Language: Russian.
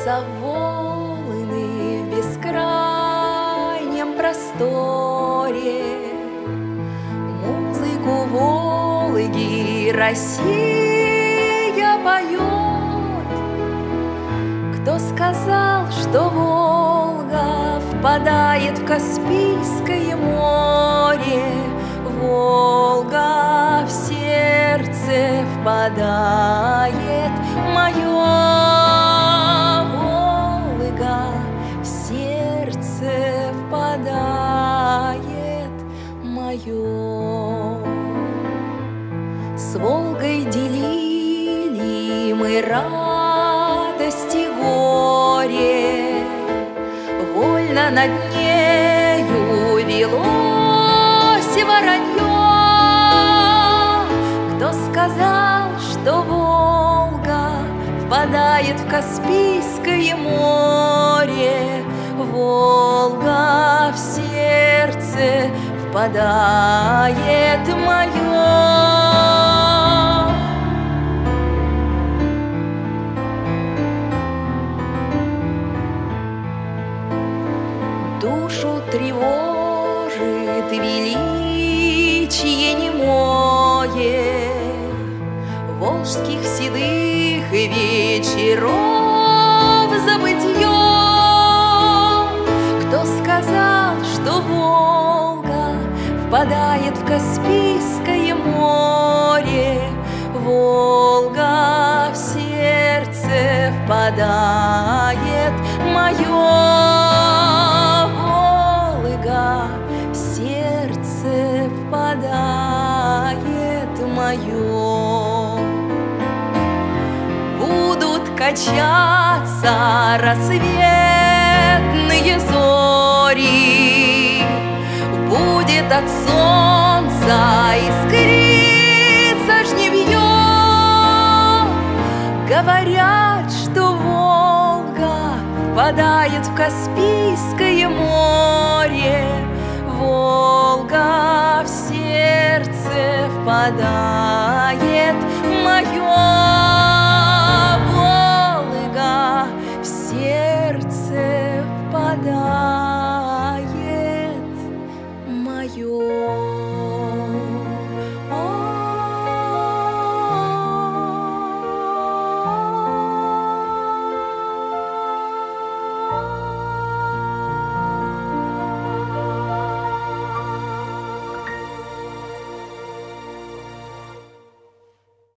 Заволны в бескрайнем просторе музыку Волги Россия поет. Кто сказал, что Волга впадает в Каспийское море? Волга в сердце впадает мое. С Волгой делили мы радость и горе, вольно над нею велось воронье. Кто сказал, что Волга впадает в Каспийское море? Волга в сердце впадает мое. Душу тревожит величие немое волжских седых вечеров забытье. Кто сказал, что Волга впадает в Каспийское море? Волга в сердце впадает мое. Волга в сердце впадает мое. Будут качаться рассветные зори, будет от солнца искриться жнивье. Говорят, что Волга впадает в Каспийское море. Волга в сердце впадает.